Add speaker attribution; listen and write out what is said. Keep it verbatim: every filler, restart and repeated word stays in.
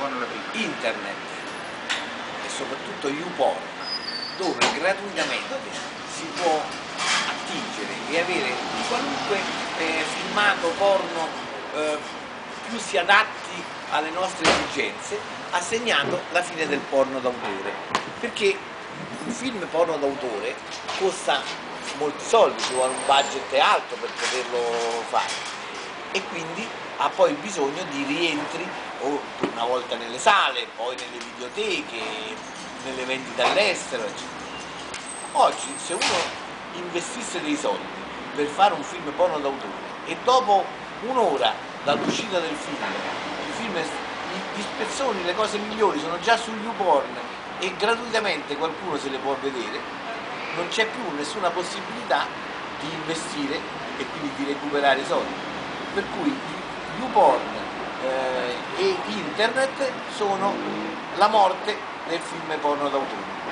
Speaker 1: porno la prima?
Speaker 2: Internet e soprattutto YouPorn, dove gratuitamente si può attingere e avere qualunque eh, filmato porno eh, più si adatti alle nostre esigenze, ha segnato la fine del porno d'autore, perché un film porno d'autore costa molti soldi, ci vuole un budget alto per poterlo fare e quindi ha poi bisogno di rientri o una volta nelle sale, poi nelle videoteche, nelle vendite all'estero, eccetera. Oggi se uno investisse dei soldi per fare un film porno d'autore e dopo un'ora dall'uscita del film, il film, gli spezzoni, le cose migliori sono già su YouPorn e gratuitamente qualcuno se le può vedere, non c'è più nessuna possibilità di investire e quindi di recuperare i soldi. Per cui YouPorn eh, e internet sono la morte del film porno d'autore.